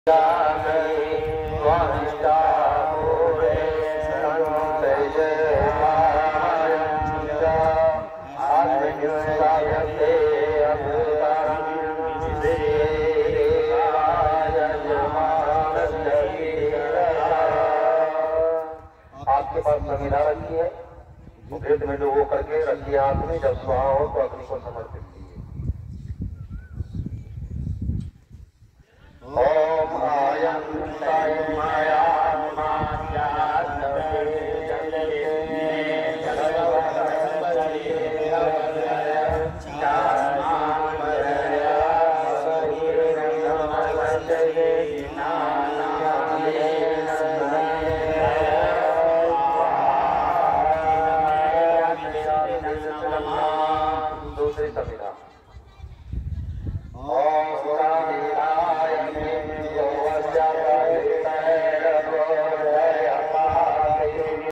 आपके पास संविधा रखी है, भेद में लोगों करके रखिए हाथ में, जब स्वाहा हो तो अग्नि को समर्पित कीजिए। ओम आयंताय माया